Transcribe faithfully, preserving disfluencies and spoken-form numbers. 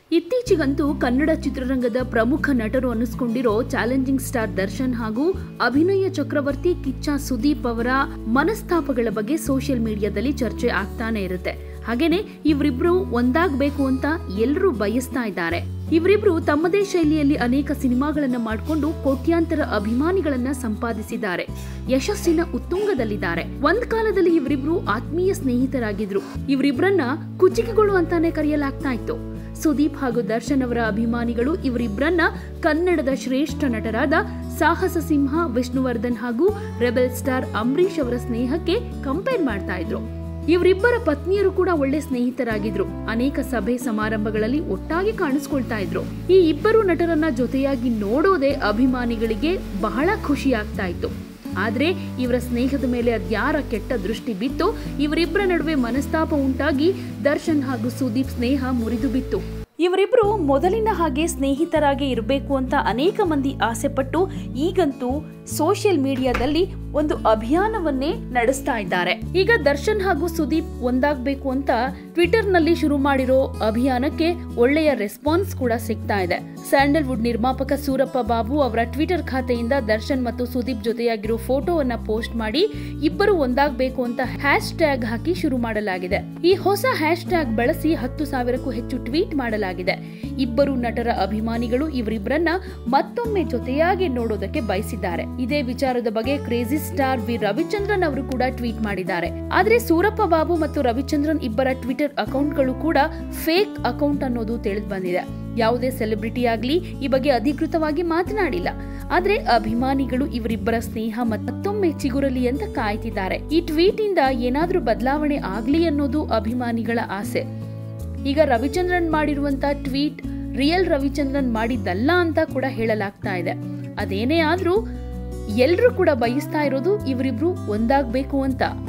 ಇತ್ತೀಚೆಗಂತೂ ಕನ್ನಡ ಚಿತ್ರರಂಗದ ಪ್ರಮುಖ ನಟರು ಅನ್ನಿಸ್ಕೊಂಡಿರೋ ಚಾಲೆಂಜಿಂಗ್ ಸ್ಟಾರ್ ದರ್ಶನ್ ಹಾಗೂ ಅಭಿನಯ ಚಕ್ರವರ್ತಿ ಕಿಚ್ಚ ಸುದೀಪ್ ಅವರ ಮನಸ್ತಾಪಗಳ ಬಗ್ಗೆ ಸೋಷಿಯಲ್ ಮೀಡಿಯಾದಲ್ಲಿ ಚರ್ಚೆ ಆಗ್ತಾನೆ ಇರುತ್ತೆ. ಹಾಗೇನೆ ಇವರಿಬ್ರು ಒಂದಾಗಬೇಕು ಅಂತ ಎಲ್ಲರೂ ಬಯಸ್ತಾ ಇದ್ದಾರೆ. ಇವರಿಬ್ರು ತಮ್ಮದೇ ಶೈಲಿಯಲ್ಲಿ ಅನೇಕ ಸಿನಿಮಾಗಳನ್ನ ಮಾಡಿಕೊಂಡು ಕೋಟ್ಯಾಂತರ ಅಭಿಮಾನಿಗಳನ್ನ ಸಂಪಾದಿಸಿದ್ದಾರೆ. ಯಶಸ್ಸಿನ ಉತ್ತುಂಗದಲ್ಲಿದ್ದಾರೆ. ಒಂದ್ ಕಾಲದಲ್ಲಿ ಇವರಿಬ್ರು ಆತ್ಮೀಯ ಸ್ನೇಹಿತರಾಗಿದ್ರು. ಇವರಿಬ್ರನ್ನ ಕುಚಿಕಿಗಳು ಅಂತಾನೆ ಕರೆಯಲಾಗ್ತಾ ಇತ್ತು. ಸುದೀಪ್ ಹಾಗೂ ದರ್ಶನ್ ಅವರ ಅಭಿಮಾನಿಗಳು ಇವರಿಬ್ಬರನ್ನ ಕನ್ನಡದ ಶ್ರೇಷ್ಠ ನಟರಾದ ಸಾಹಸ ಸಿಂಹ ವಿಷ್ಣುವರ್ಧನ್ ಹಾಗೂ ರೆಬೆಲ್ ಸ್ಟಾರ್ ಅಂಬರೀಶ್ ಅವರ ಸ್ನೇಹಕ್ಕೆ ಕಂಪೇರ್ ಮಾಡ್ತಾ ಇದ್ರು. ಇವರಿಬ್ಬರ ಪತ್ನಿಯರು ಕೂಡ ಒಳ್ಳೆ ಸ್ನೇಹಿತರಾಗಿದ್ರು. ಅನೇಕ ಸಭೆ ಸಮಾರಂಭಗಳಲ್ಲಿ ಒಟ್ಟಾಗಿ ಕಾಣಿಸ್ಕೊಳ್ತಾ ಇದ್ರು. ಈ ಇಬ್ಬರು ನಟರನ್ನ ಜೊತೆಯಾಗಿ ನೋಡೋದೇ ಅಭಿಮಾನಿಗಳಿಗೆ ಬಹಳ ಖುಷಿ ಆಗ್ತಾ ಇತ್ತು. ಆದ್ರೆ ಇವರ ಸ್ನೇಹದ ಮೇಲೆ ಅದ್ಯಾರ ಕೆಟ್ಟ ದೃಷ್ಟಿ ಬಿತ್ತು, ಇವರಿಬ್ಬರ ನಡುವೆ ಮನಸ್ತಾಪ ಉಂಟಾಗಿ ದರ್ಶನ್ ಹಾಗೂ ಸುದೀಪ್ ಸ್ನೇಹ ಮುರಿದು ಬಿತ್ತು. ಇವರಿಬ್ರು ಮೊದಲಿನ ಹಾಗೆ ಸ್ನೇಹಿತರಾಗಿ ಇರಬೇಕು ಅಂತ ಅನೇಕ ಮಂದಿ ಆಸೆ ಪಟ್ಟು ಈಗಂತೂ ಸೋಷಿಯಲ್ ಮೀಡಿಯಾದಲ್ಲಿ ಒಂದು ಅಭಿಯಾನವನ್ನೇ ನಡೆಸ್ತಾ ಇದ್ದಾರೆ. ಈಗ ದರ್ಶನ್ ಹಾಗೂ ಸುದೀಪ್ ಒಂದಾಗಬೇಕು ಅಂತ ಟ್ವಿಟರ್ ನಲ್ಲಿ ಶುರು ಮಾಡಿರೋ ಅಭಿಯಾನಕ್ಕೆ ಒಳ್ಳೆಯ ರೆಸ್ಪಾನ್ಸ್ ಕೂಡ ಸಿಗ್ತಾ ಇದೆ. ಸ್ಯಾಂಡಲ್ವುಡ್ ನಿರ್ಮಾಪಕ ಸೂರಪ್ಪ ಬಾಬು ಅವರ ಟ್ವಿಟರ್ ಖಾತೆಯಿಂದ ದರ್ಶನ್ ಮತ್ತು ಸುದೀಪ್ ಜೊತೆಯಾಗಿರೋ ಫೋಟೋವನ್ನ ಪೋಸ್ಟ್ ಮಾಡಿ ಇಬ್ಬರು ಒಂದಾಗಬೇಕು ಅಂತ ಹ್ಯಾಶ್ ಟ್ಯಾಗ್ ಹಾಕಿ ಶುರು ಮಾಡಲಾಗಿದೆ. ಈ ಹೊಸ ಹ್ಯಾಶ್ ಟ್ಯಾಗ್ ಬಳಸಿ ಹತ್ತು ಸಾವಿರಕ್ಕೂ ಹೆಚ್ಚು ಟ್ವೀಟ್ ಮಾಡಲಾಗಿದೆ. ಇಬ್ಬರು ನಟರ ಅಭಿಮಾನಿಗಳು ಇವರಿಬ್ಬರನ್ನ ಮತ್ತೊಮ್ಮೆ ಜೊತೆಯಾಗಿ ನೋಡೋದಕ್ಕೆ ಬಯಸಿದ್ದಾರೆ. ಇದೇ ವಿಚಾರದ ಬಗ್ಗೆ ಕ್ರೇಜಿ ಸ್ಟಾರ್ ವಿ ರವಿಚಂದ್ರನ್ ಅವರು ಕೂಡ ಟ್ವೀಟ್ ಮಾಡಿದ್ದಾರೆ. ಆದ್ರೆ ಸೂರಪ್ಪ ಬಾಬು ಮತ್ತು ರವಿಚಂದ್ರನ್ ಇಬ್ಬರ ಟ್ವಿಟರ್ ಅಕೌಂಟ್ಗಳು ಕೂಡ ಫೇಕ್ ಅಕೌಂಟ್ ಅನ್ನೋದು ತಿಳಿದು ಬಂದಿದೆ. ಯಾವುದೇ ಸೆಲೆಬ್ರಿಟಿ ಆಗ್ಲಿ ಈ ಬಗ್ಗೆ ಅಧಿಕೃತವಾಗಿ ಮಾತನಾಡಿಲ್ಲ. ಆದ್ರೆ ಅಭಿಮಾನಿಗಳು ಇವರಿಬ್ಬರ ಸ್ನೇಹ ಮತ್ತೊಮ್ಮೆ ಚಿಗುರಲಿ ಅಂತ ಕಾಯ್ತಿದ್ದಾರೆ. ಈ ಟ್ವೀಟ್ ಇಂದ ಏನಾದ್ರೂ ಬದಲಾವಣೆ ಆಗ್ಲಿ ಅನ್ನೋದು ಅಭಿಮಾನಿಗಳ ಆಸೆ. ಈಗ ರವಿಚಂದ್ರನ್ ಮಾಡಿರುವಂತ ಟ್ವೀಟ್ ರಿಯಲ್ ರವಿಚಂದ್ರನ್ ಮಾಡಿದ್ದಲ್ಲ ಅಂತ ಕೂಡ ಹೇಳಲಾಗ್ತಾ ಇದೆ. ಅದೇನೇ ಆದ್ರೂ ಎಲ್ರೂ ಕೂಡ ಬಯಸ್ತಾ ಇರೋದು ಇವರಿಬ್ರು ಒಂದಾಗಬೇಕು ಅಂತ.